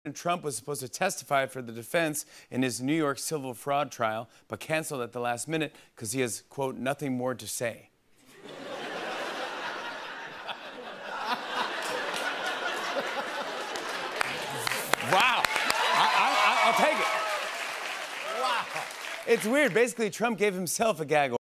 Trump was supposed to testify for the defense in his New York civil fraud trial, but canceled at the last minute because he has, quote, nothing more to say. Wow. I'll take it. Wow. It's weird. Basically, Trump gave himself a gag order.